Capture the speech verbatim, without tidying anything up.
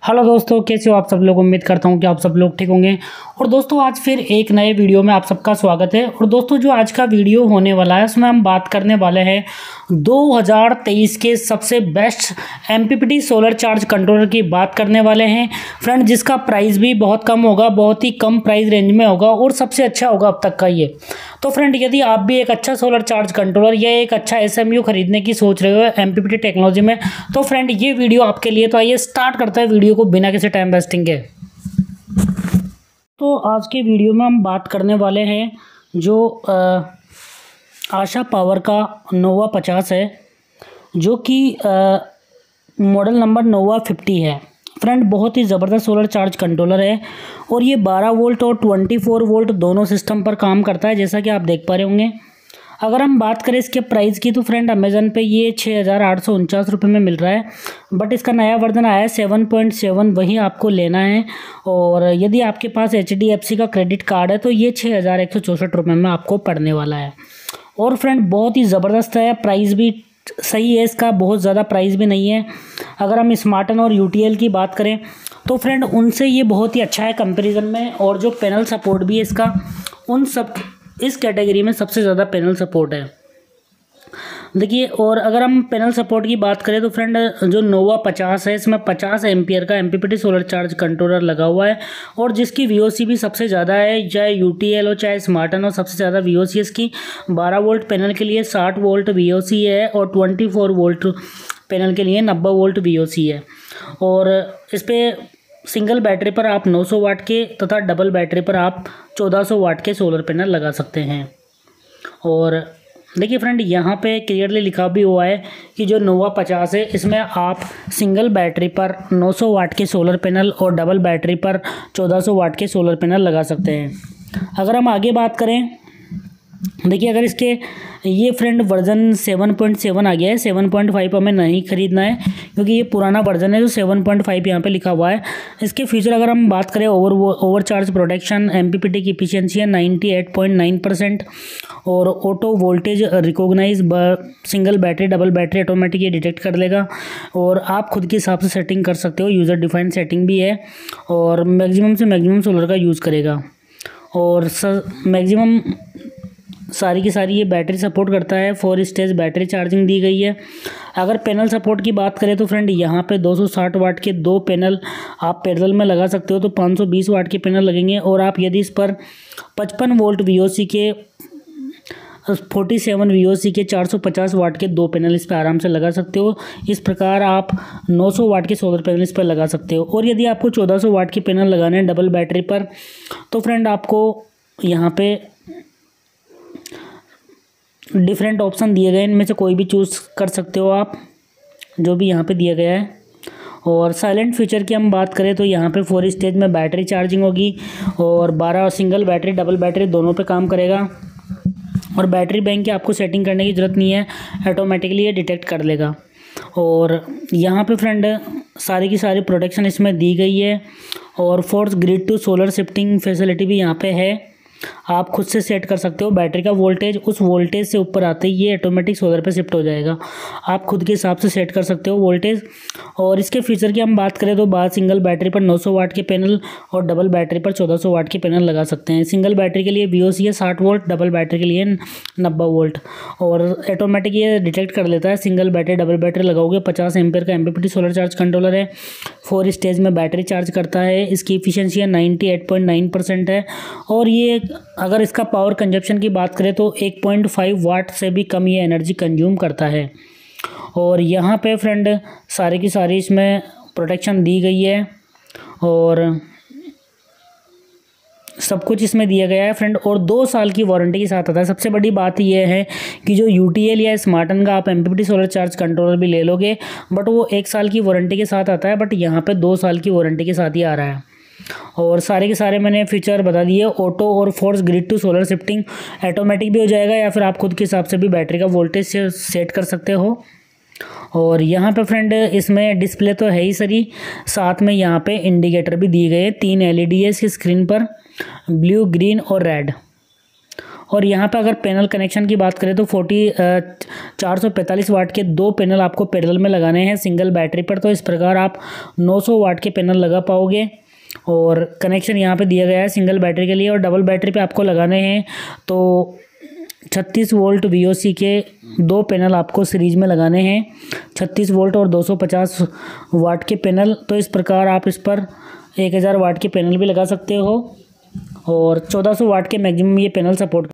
Hello दोस्तों, कैसे हो आप सब लोग। उम्मीद करता हूँ कि आप सब लोग ठीक होंगे। और दोस्तों आज फिर एक नए वीडियो में आप सबका स्वागत है। और दोस्तों जो आज का वीडियो होने वाला है उसमें हम बात करने वाले हैं दो हज़ार तेईस के सबसे best MPPT solar charge controller की बात करने वाले हैं फ्रेंड, जिसका प्राइस भी बहुत कम होगा, बहुत ही कम प्राइस रेंज में होगा और सबसे अच्छा होगा अब तक का ये। तो फ्रेंड यदि आप भी एक अच्छा सोलर चार्ज कंट्रोलर या एक अच्छा एसएमयू खरीदने की सोच रहे हो एमपीपीटी टेक्नोलॉजी में, तो फ्रेंड ये वीडियो आपके लिए। तो आइए स्टार्ट करते हैं वीडियो को बिना किसी टाइम वेस्टिंग के। तो आज के वीडियो में हम बात करने वाले हैं जो आ, आशा पावर का नोवा पचास है, जो कि मॉडल नंबर नोवा फिफ्टी है फ्रेंड। बहुत ही ज़बरदस्त सोलर चार्ज कंट्रोलर है और ये बारह वोल्ट और चौबीस वोल्ट दोनों सिस्टम पर काम करता है, जैसा कि आप देख पा रहे होंगे। अगर हम बात करें इसके प्राइस की तो फ्रेंड अमेज़न पे ये छः हज़ार आठ सौ उनचास रुपये में मिल रहा है, बट इसका नया वर्जन आया है सेवन पॉइंट सेवन, वही आपको लेना है। और यदि आपके पास एच डी एफ सी का क्रेडिट कार्ड है तो ये छः हज़ार एक सौ चौंसठ रुपये में आपको पड़ने वाला है। और फ्रेंड बहुत ही ज़बरदस्त है, प्राइस भी सही है इसका, बहुत ज़्यादा प्राइस भी नहीं है। अगर हम स्मार्टन और यू टी एल की बात करें तो फ्रेंड उनसे ये बहुत ही अच्छा है कंपैरिजन में। और जो पैनल सपोर्ट भी है इसका, उन सब इस कैटेगरी में सबसे ज़्यादा पैनल सपोर्ट है देखिए। और अगर हम पैनल सपोर्ट की बात करें तो फ्रेंड जो नोवा पचास है इसमें पचास एम्पियर का एमपीपीटी सोलर चार्ज कंट्रोलर लगा हुआ है और जिसकी वीओसी भी सबसे ज़्यादा है, चाहे यूटीएल हो चाहे स्मार्टन हो, सबसे ज़्यादा वीओसी इसकी बारह वोल्ट पैनल के लिए साठ वोल्ट वीओसी है और चौबीस वोल्ट पैनल के लिए नब्बे वोल्ट वीओसी है। और इस पर सिंगल बैटरी पर आप नौ सौ वाट के तथा डबल बैटरी पर आप चौदह सौ वाट के सोलर पैनल लगा सकते हैं। और देखिए फ्रेंड यहाँ पे क्लियरली लिखा भी हुआ है कि जो नोवा पचास है इसमें आप सिंगल बैटरी पर नौ सौ वाट के सोलर पैनल और डबल बैटरी पर चौदह सौ वाट के सोलर पैनल लगा सकते हैं। अगर हम आगे बात करें, देखिए अगर इसके ये friend version seven point seven आ गया है, सेवन पॉइंट फाइव हमें नहीं खरीदना है क्योंकि ये पुराना वर्जन है जो सेवन पॉइंट फाइव यहाँ पे लिखा हुआ है। इसके फीचर अगर हम बात करें, over over charge protection, MPPT की इफिशियंसी है ninety eight point nine percent और auto voltage recognise single battery double battery automatic ये डिटेक्ट कर लेगा और आप खुद के हिसाब से सेटिंग कर सकते हो, यूज़र डिफाइंड सेटिंग भी है। और मैक्सिमम से मैक्सिमम सोलर का यूज़ करेगा और मैक्सिमम सारी की सारी ये बैटरी सपोर्ट करता है। फोर स्टेज बैटरी चार्जिंग दी गई है। अगर पैनल सपोर्ट की बात करें तो फ्रेंड यहाँ पे दो सौ साठ वाट के दो पैनल आप पैरेलल में लगा सकते हो, तो पाँच सौ बीस वाट के पैनल लगेंगे। और आप यदि इस पर पचपन वोल्ट वीओसी के सैंतालीस वीओसी के चार सौ पचास वाट के दो पैनल इस पर आराम से लगा सकते हो। इस प्रकार आप नौ सौ वाट के सोलर पैनल इस पर लगा सकते हो। और यदि आपको चौदह सौ वाट के पैनल लगाने हैं डबल बैटरी पर तो फ्रेंड आपको यहाँ पे डिफरेंट ऑप्शन दिए गए, इनमें से कोई भी चूज़ कर सकते हो आप, जो भी यहाँ पे दिया गया है। और साइलेंट फीचर की हम बात करें तो यहाँ पे फोर स्टेज में बैटरी चार्जिंग होगी और बारह सिंगल बैटरी डबल बैटरी दोनों पे काम करेगा। और बैटरी बैंक की आपको सेटिंग करने की ज़रूरत नहीं है, ऑटोमेटिकली ये डिटेक्ट कर लेगा। और यहाँ पे फ्रेंड सारी की सारी प्रोटेक्शन इसमें दी गई है और force grid to solar shifting facility भी यहाँ पे है। आप खुद से सेट कर सकते हो बैटरी का वोल्टेज, उस वोल्टेज से ऊपर आते ही ये ऑटोमेटिक सोलर पे शिफ्ट हो जाएगा। आप खुद के हिसाब से सेट कर सकते हो वोल्टेज। और इसके फीचर की हम बात करें तो बारह सिंगल बैटरी पर नौ सौ वाट के पैनल और डबल बैटरी पर चौदह सौ वाट के पैनल लगा सकते हैं। सिंगल बैटरी के लिए वीओसी है साठ वोल्ट, डबल बैटरी के लिए नब्बे वोल्ट और ऑटोमेटिक ये डिटेक्ट कर लेता है सिंगल बैटरी डबल बैटरी लगाओगे। पचास एम्पियर का एमपीपीटी सोलर चार्ज कंट्रोलर है, फोर स्टेज में बैटरी चार्ज करता है। इसकी इफिशियंसी है ninety eight point nine percent है। और ये अगर इसका पावर कंजप्शन की बात करें तो एक पॉइंट फाइव वाट से भी कम ये एनर्जी कंज्यूम करता है। और यहाँ पे फ्रेंड सारी की सारी इसमें प्रोटेक्शन दी गई है और सब कुछ इसमें दिया गया है फ्रेंड। और दो साल की वारंटी के साथ आता है। सबसे बड़ी बात यह है कि जो यूटीएल या स्मार्टन का आप एमपीपीटी सोलर चार्ज कंट्रोलर भी ले लोगे बट वो एक साल की वारंटी के साथ आता है, बट यहाँ पे दो साल की वारंटी के साथ ही आ रहा है। और सारे के सारे मैंने फीचर बता दिए। ऑटो और force grid to solar shifting automatic भी हो जाएगा या फिर आप खुद के हिसाब से भी बैटरी का वोल्टेज से सेट कर सकते हो। और यहाँ पे फ्रेंड इसमें डिस्प्ले तो है ही सही, साथ में यहाँ पे इंडिकेटर भी दिए गए हैं। तीन एलईडी है इसकी स्क्रीन पर, ब्लू ग्रीन और रेड। और यहाँ पे अगर पैनल कनेक्शन की बात करें तो फोर्टी चार सौ पैंतालीस वाट के दो पैनल आपको पैरेलल में लगाने हैं सिंगल बैटरी पर। तो इस प्रकार आप नौ सौ वाट के पैनल लगा पाओगे। और कनेक्शन यहाँ पे दिया गया है सिंगल बैटरी के लिए। और डबल बैटरी पे आपको लगाने हैं तो छत्तीस वोल्ट वी ओ सी के दो पैनल आपको सीरीज में लगाने हैं, छत्तीस वोल्ट और दो सौ पचास वाट के पैनल। तो इस प्रकार आप इस पर एक हज़ार वाट के पैनल भी लगा सकते हो और चौदह सौ वाट के मैक्सिमम ये पैनल सपोर्ट